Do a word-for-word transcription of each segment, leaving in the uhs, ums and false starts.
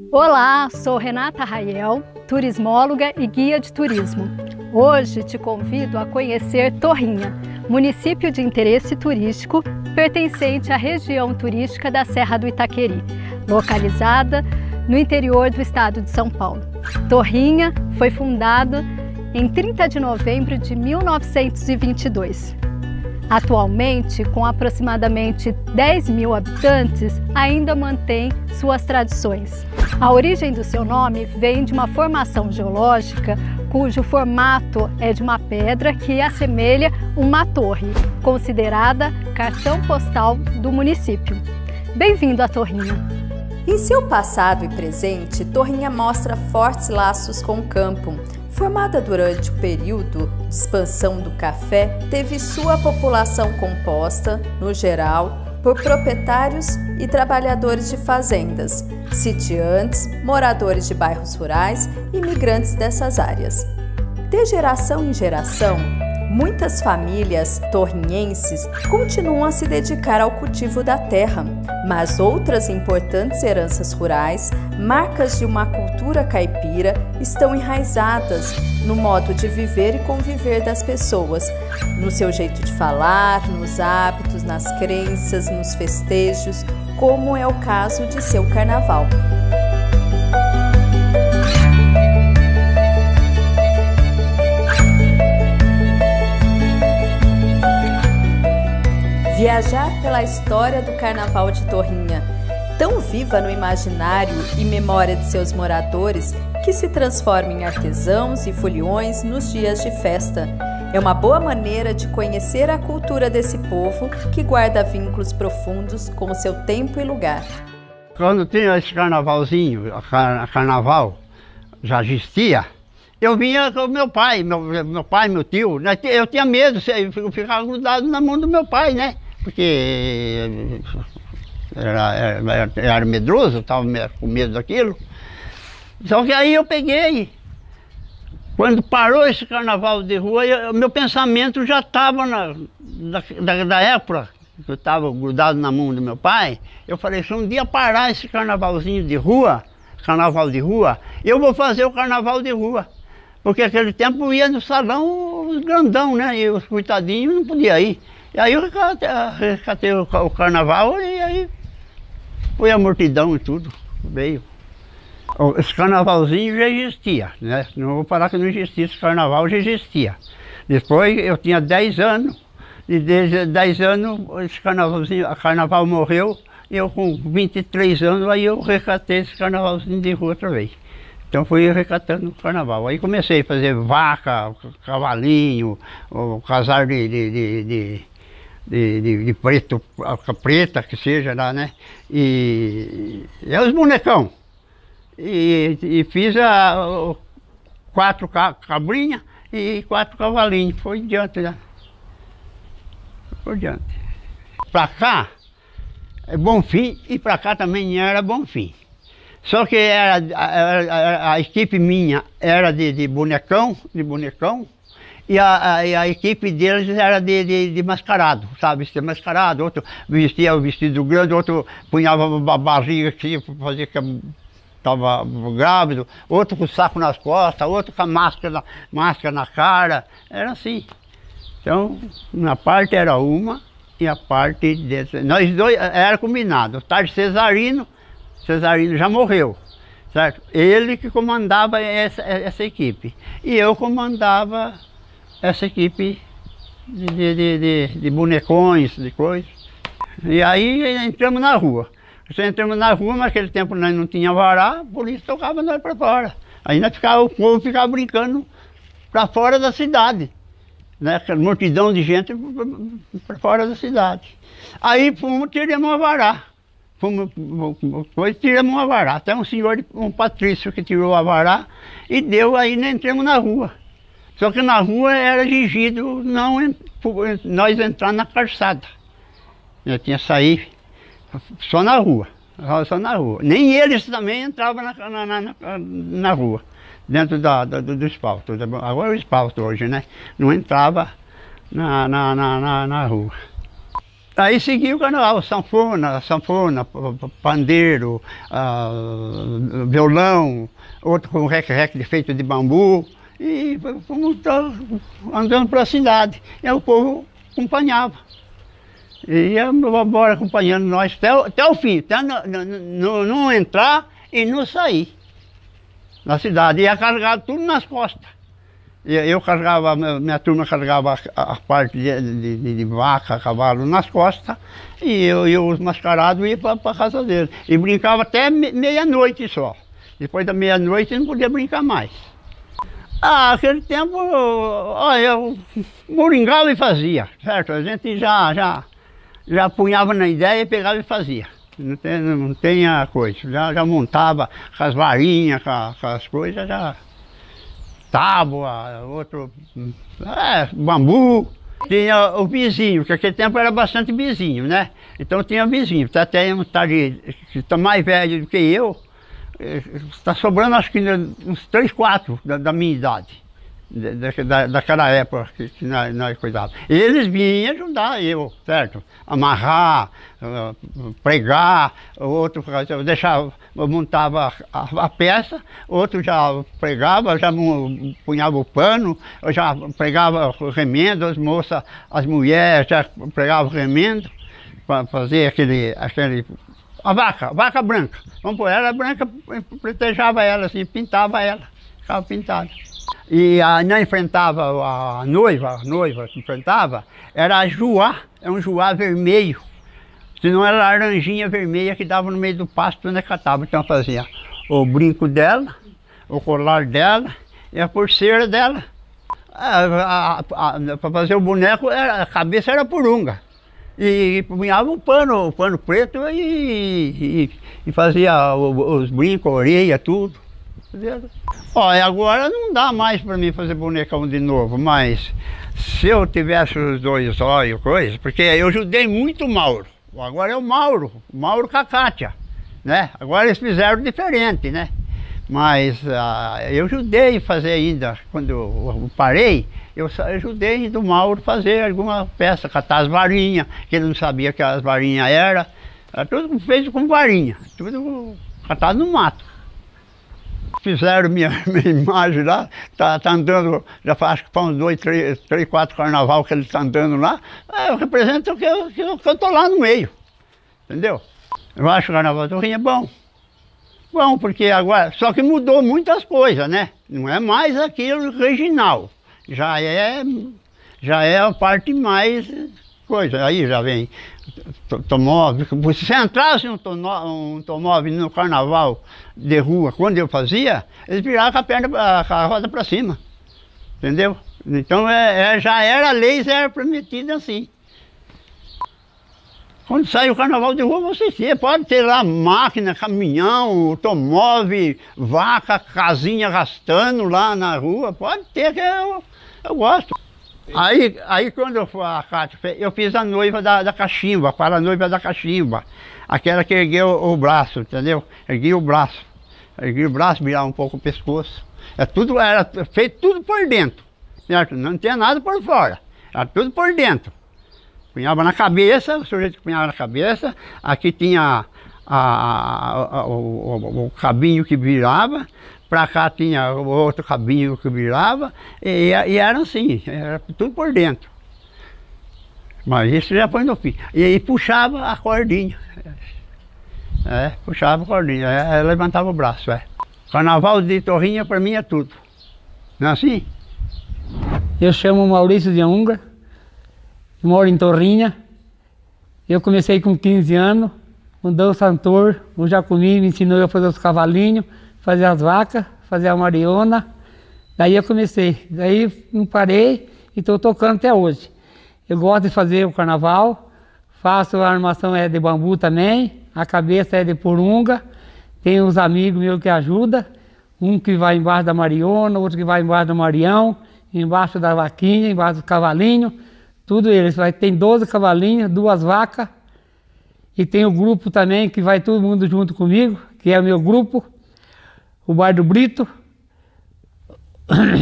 Olá, sou Renata Raiel, turismóloga e guia de turismo. Hoje te convido a conhecer Torrinha, município de interesse turístico pertencente à região turística da Serra do Itaqueri, localizada no interior do estado de São Paulo. Torrinha foi fundada em trinta de novembro de mil novecentos e vinte e dois. Atualmente, com aproximadamente dez mil habitantes, ainda mantém suas tradições. A origem do seu nome vem de uma formação geológica cujo formato é de uma pedra que assemelha uma torre, considerada cartão postal do município. Bem-vindo a Torrinha! Em seu passado e presente, Torrinha mostra fortes laços com o campo. Formada durante o período de expansão do café, teve sua população composta, no geral, por proprietários e trabalhadores de fazendas, sitiantes, moradores de bairros rurais e imigrantes dessas áreas. De geração em geração, muitas famílias torrinhenses continuam a se dedicar ao cultivo da terra, mas outras importantes heranças rurais, marcas de uma cultura caipira, estão enraizadas no modo de viver e conviver das pessoas, no seu jeito de falar, nos hábitos, nas crenças, nos festejos, como é o caso de seu carnaval. Viajar pela história do Carnaval de Torrinha, tão viva no imaginário e memória de seus moradores, que se transforma em artesãos e foliões nos dias de festa. É uma boa maneira de conhecer a cultura desse povo que guarda vínculos profundos com o seu tempo e lugar. Quando tinha esse carnavalzinho, a carnaval já existia, eu vinha com meu pai, meu, meu pai, meu tio, né? Eu tinha medo, eu ficava grudado na mão do meu pai, né? Porque era, era, era medroso, eu estava com medo daquilo. Só que aí eu peguei, quando parou esse carnaval de rua, eu, meu pensamento já estava na da, da época que eu estava grudado na mão do meu pai. Eu falei, se um dia parar esse carnavalzinho de rua, carnaval de rua, eu vou fazer o carnaval de rua. Porque naquele tempo ia no salão os grandão, né? E os coitadinhos não podiam ir. E aí eu rescatei o, o carnaval e aí foi a multidão e tudo, veio. Esse carnavalzinho já existia, né? Não vou falar que não existia, esse carnaval já existia. Depois eu tinha dez anos, e desde dez anos esse carnavalzinho, a carnaval morreu, e eu com vinte e três anos aí eu rescatei esse carnavalzinho de rua outra vez. Então fui recatando o carnaval. Aí comecei a fazer vaca, cavalinho, o casar de, de, de, de, de, de, de preto, preta que seja lá, né? E, e os bonecão. E, e fiz a, o, quatro cabrinhas e quatro cavalinhos. Foi diante, né? Foi diante. Pra cá é Bonfim e pra cá também era Bonfim. Só que era, a, a, a equipe minha era de, de bonecão, de bonecão, e a, a, a equipe deles era de, de, de mascarado, sabe? Vestia mascarado, outro vestia o vestido grande, outro punhava uma barriga aqui para fazer que estava grávido, outro com o saco nas costas, outro com a máscara, máscara na cara, era assim. Então, uma parte era uma e a parte desse. Nós dois era combinado, o Tarde Cesarino. Cesarino já morreu, certo? Ele que comandava essa, essa equipe. E eu comandava essa equipe de, de, de, de, de bonecões, de coisas. E aí entramos na rua. Nós entramos na rua, mas naquele tempo nós não tinha vará, por isso tocava nós para fora. Aí nós ficava, o povo ficava brincando para fora da cidade, né? Aquela multidão de gente para fora da cidade. Aí fomos, tiramos a vará. Fomos, depois tiramos uma vará, até um senhor, um patrício que tirou a vará e deu, aí nós entramos na rua. Só que na rua era exigido não, nós entrar na calçada. Eu tinha que sair só na rua, só na rua. Nem eles também entravam na, na, na, na rua, dentro da, da, do, do asfalto. Agora é o asfalto hoje, né? Não entrava na, na, na, na, na rua. Aí seguiu o carnaval, sanfona, sanfona, pandeiro, uh, violão, outro com rec-rec feito de bambu, e fomos andando para a cidade, e o povo acompanhava. E ia embora acompanhando nós até, até o fim, até não entrar e não sair na cidade, ia carregado tudo nas costas. Eu carregava, minha turma carregava a parte de, de, de vaca, cavalo nas costas, e eu e os mascarados iam para a casa dele. E brincava até meia-noite só. Depois da meia-noite não podia brincar mais. Ah, aquele tempo, olha, eu moringava e fazia, certo? A gente já, já, já punhava na ideia e pegava e fazia. Não tem, não tem a coisa, já, já montava com as varinhas, com, com as coisas, já... tábua, outro, é, bambu. Tinha o vizinho, porque aquele tempo era bastante vizinho, né? Então tinha vizinho, até um tá que está mais velho do que eu, está sobrando acho que uns três, quatro da, da minha idade, da, da, daquela época que, que nós, nós cuidávamos. Eles vinham ajudar eu, certo? Amarrar, pregar, outro eu deixava, eu montava a, a peça, outro já pregava, já punhava o pano, eu já pregava o remendo, as moças, as mulheres já pregavam o remendo para fazer aquele, aquele, a vaca, a vaca branca, vamos pôr ela branca, pretejava ela assim, pintava ela, ficava pintada. E a, não enfrentava a noiva, a noiva que enfrentava, era a juá, é um juá vermelho. Se não era a laranjinha vermelha que dava no meio do pasto onde catava. Então fazia o brinco dela, o colar dela e a pulseira dela. Para fazer o boneco, a cabeça era porunga. E punhava um pano, o pano preto e, e, e fazia os brincos, a orelha, tudo. Olha, agora não dá mais para mim fazer bonecão de novo, mas se eu tivesse os dois olhos, coisa, porque eu ajudei muito o Mauro. Agora é o Mauro, o Mauro com a Kátia, né? Agora eles fizeram diferente, né? Mas uh, eu ajudei a fazer ainda, quando eu, eu parei, eu ajudei ainda o Mauro fazer alguma peça, catar as varinhas, que ele não sabia que as varinhas eram. Era tudo feito com varinha, tudo catado no mato. Fizeram minha, minha imagem lá, tá, tá andando, já faz que uns dois, três, três, quatro carnaval que ele está andando lá, eu represento que eu, que eu, que eu tô lá no meio, entendeu? Eu acho que o carnaval do Rio é bom. Bom, porque agora, só que mudou muitas coisas, né? Não é mais aquilo original, já é, já é a parte mais coisa, aí já vem automóvel. Se você entrasse um automóvel no carnaval de rua, quando eu fazia, eles viravam com a perna, com a roda para cima, entendeu? Então é, é, já era a lei, já era permitida assim. Quando sai o carnaval de rua, você sim, pode ter lá máquina, caminhão, automóvel, vaca, casinha arrastando lá na rua, pode ter, que eu, eu gosto. Aí, aí quando eu fui a Kátia, eu fiz a noiva da, da cachimba, para a noiva da cachimba, aquela que ergueu o, o braço, entendeu? Ergui o braço, ergui o braço, virava um pouco o pescoço. É tudo, era feito tudo por dentro, certo? Não tinha nada por fora, era tudo por dentro. Punhava na cabeça, o sujeito que punhava na cabeça, aqui tinha a, a, a, o, o, o cabinho que virava, para cá tinha o outro cabinho que virava, e, e era assim, era tudo por dentro. Mas isso já foi no fim. E aí puxava a cordinha. É, puxava a cordinha, é, levantava o braço, é. Carnaval de Torrinha para mim é tudo. Não é assim? Eu chamo Maurício de Ungra, moro em Torrinha. Eu comecei com quinze anos, o Dom Santor, o Jacomini me ensinou a fazer os cavalinhos, fazer as vacas, fazer a mariona. Daí eu comecei, daí não parei e estou tocando até hoje. Eu gosto de fazer o carnaval, faço a armação é de bambu também, a cabeça é de porunga, tem uns amigos meus que ajudam, um que vai embaixo da mariona, outro que vai embaixo do marião, embaixo da vaquinha, embaixo do cavalinho, tudo eles. Tem doze cavalinhos, duas vacas, e tem o grupo também que vai todo mundo junto comigo, que é o meu grupo, o Bar do Brito,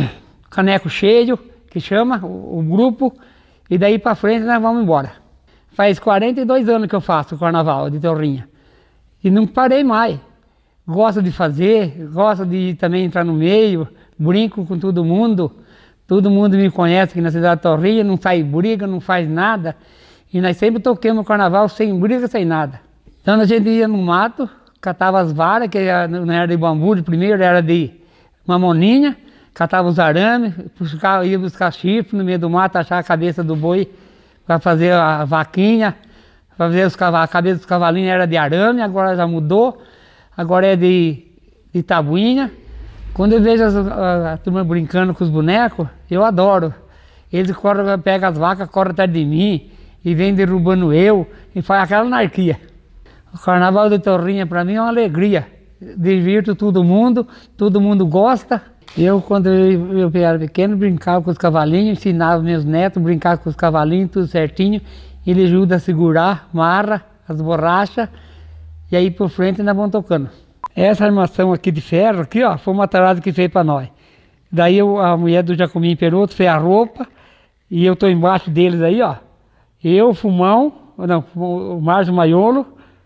Caneco Cheio, que chama, o, o grupo, e daí para frente nós vamos embora. faz quarenta e dois anos que eu faço o carnaval de Torrinha. E não parei mais. Gosto de fazer, gosto de também entrar no meio, brinco com todo mundo. Todo mundo me conhece aqui na cidade de Torrinha, não sai briga, não faz nada. E nós sempre toquemos o carnaval sem briga, sem nada. Então a gente ia no mato, catava as varas, que não era de bambu, de primeiro era de mamoninha, catava os arames, buscava, ia buscar chifre no meio do mato, achar a cabeça do boi para fazer a vaquinha, para fazer os cavalos, a cabeça dos cavalinhos era de arame, agora já mudou, agora é de, de tabuinha. Quando eu vejo as, a, a turma brincando com os bonecos, eu adoro. Eles correm, pegam as vacas, correm atrás de mim e vêm derrubando eu e faz aquela anarquia. O carnaval de Torrinha para mim é uma alegria. Divirto todo mundo, todo mundo gosta. Eu, quando eu, eu era pequeno, brincava com os cavalinhos, ensinava meus netos a brincar com os cavalinhos, tudo certinho. Ele ajuda a segurar, marra, as borrachas, e aí por frente ainda vão tocando. Essa armação aqui de ferro, aqui, ó, foi uma tarada que fez para nós. Daí eu, a mulher do Jacomim Peroto fez a roupa, e eu tô embaixo deles aí, ó. Eu, Fumão, não, o Márcio Maiolo,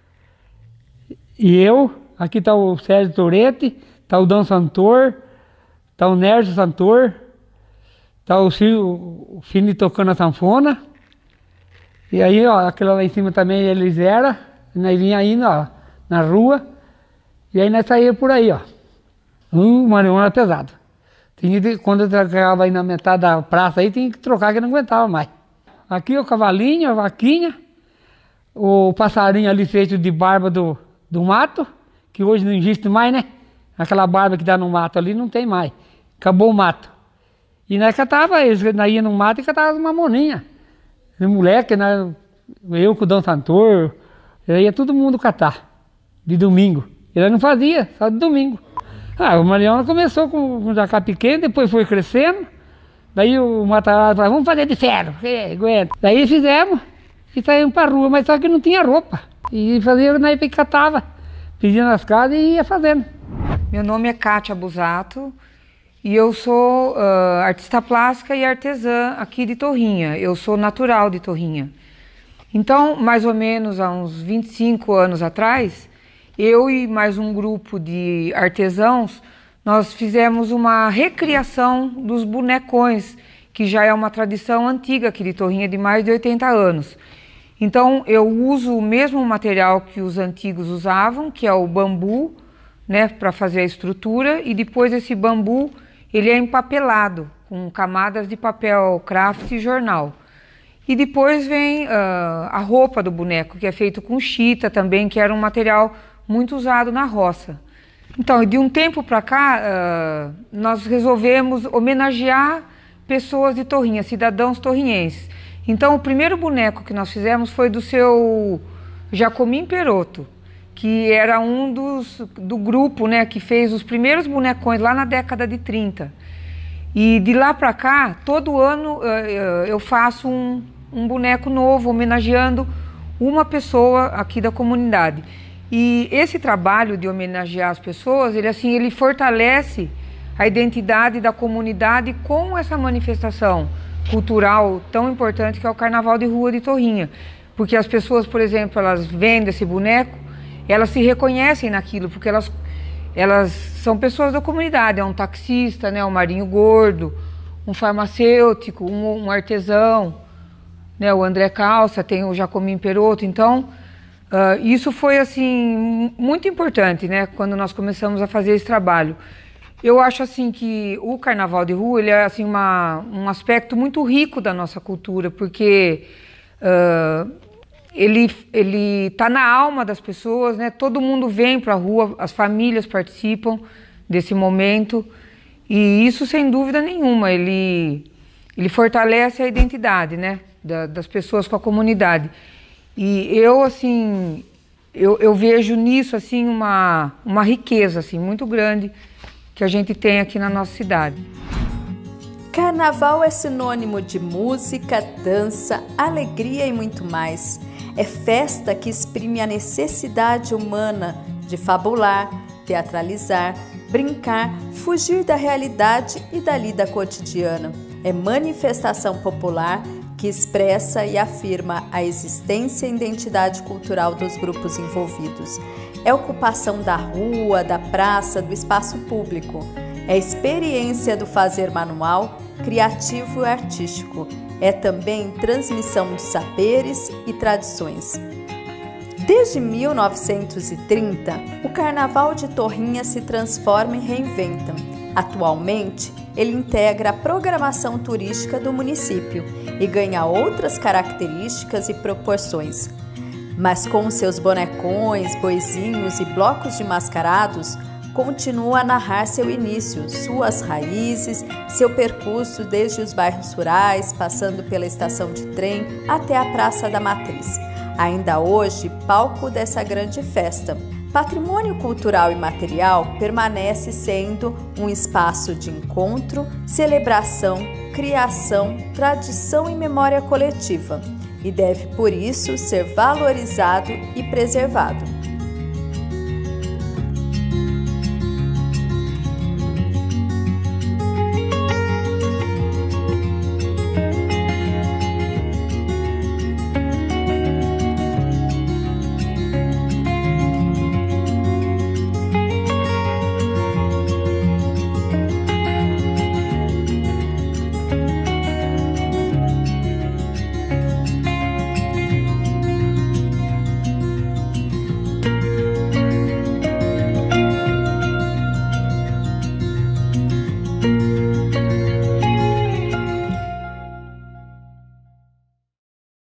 e eu, aqui tá o Sérgio Toretti, tá o Dom Santor, tá o Nércio Santor, tá o filho, o filho tocando a sanfona. E aí, ó, aquela lá em cima também eles eram, e nós vinha indo, ó, na rua, e aí nós saíamos por aí, ó. Um marihuana pesado. Tinha de, quando eu chegava aí na metade da praça aí, tinha que trocar que não aguentava mais. Aqui o cavalinho, a vaquinha, o passarinho ali feito de barba do, do mato, que hoje não existe mais, né? Aquela barba que dá no mato ali não tem mais. Acabou o mato. E nós catava, eles nós ia no mato e catava as mamoninhas. De moleque, né? Eu com o Dom Santor, ia todo mundo catar, de domingo. Ele não fazia, só de domingo. Ah, o Mariana começou com, com jacá pequeno, depois foi crescendo. Daí o Matarazzo falou, vamos fazer de ferro, é, aguenta. Daí fizemos e saímos para a rua, mas só que não tinha roupa. E fazia, nós catava, pedia nas casas e ia fazendo. Meu nome é Kátia Busato e eu sou uh, artista plástica e artesã aqui de Torrinha. Eu sou natural de Torrinha. Então, mais ou menos há uns vinte e cinco anos atrás, eu e mais um grupo de artesãos, nós fizemos uma recriação dos bonecões, que já é uma tradição antiga aqui de Torrinha, de mais de oitenta anos. Então, eu uso o mesmo material que os antigos usavam, que é o bambu, né, para fazer a estrutura, e depois esse bambu, ele é empapelado, com camadas de papel craft e jornal. E depois vem uh, a roupa do boneco, que é feito com chita também, que era um material muito usado na roça. Então, de um tempo para cá, uh, nós resolvemos homenagear pessoas de Torrinha, cidadãos torrinhenses. Então, o primeiro boneco que nós fizemos foi do seu Jacomim Peroto, que era um dos, do grupo, né, que fez os primeiros bonecões lá na década de trinta. E de lá para cá, todo ano uh, eu faço um, um boneco novo, homenageando uma pessoa aqui da comunidade. E esse trabalho de homenagear as pessoas, ele, assim, ele fortalece a identidade da comunidade com essa manifestação cultural tão importante que é o Carnaval de Rua de Torrinha. Porque as pessoas, por exemplo, elas vendo esse boneco, elas se reconhecem naquilo, porque elas, elas são pessoas da comunidade, é um taxista, né, um marinho gordo, um farmacêutico, um, um artesão, né, o André Calça, tem o Jacomim Peroto. Então, Uh, isso foi, assim, muito importante, né, quando nós começamos a fazer esse trabalho. Eu acho, assim, que o Carnaval de Rua, ele é, assim, uma, um aspecto muito rico da nossa cultura, porque uh, ele ele está na alma das pessoas, né, todo mundo vem para a rua, as famílias participam desse momento, e isso, sem dúvida nenhuma, ele, ele fortalece a identidade, né, da, das pessoas com a comunidade. E eu, assim, eu, eu vejo nisso, assim, uma, uma riqueza, assim, muito grande que a gente tem aqui na nossa cidade. Carnaval é sinônimo de música, dança, alegria e muito mais. É festa que exprime a necessidade humana de fabular, teatralizar, brincar, fugir da realidade e da lida cotidiana. É manifestação popular que expressa e afirma a existência e identidade cultural dos grupos envolvidos. É ocupação da rua, da praça, do espaço público. É experiência do fazer manual, criativo e artístico. É também transmissão de saberes e tradições. Desde mil novecentos e trinta, o Carnaval de Torrinha se transforma e reinventa. Atualmente, ele integra a programação turística do município e ganha outras características e proporções. Mas com seus bonecões, boizinhos e blocos de mascarados, continua a narrar seu início, suas raízes, seu percurso desde os bairros rurais, passando pela estação de trem até a Praça da Matriz. Ainda hoje, palco dessa grande festa. Patrimônio cultural e material permanece sendo um espaço de encontro, celebração, criação, tradição e memória coletiva, e deve, por isso, ser valorizado e preservado.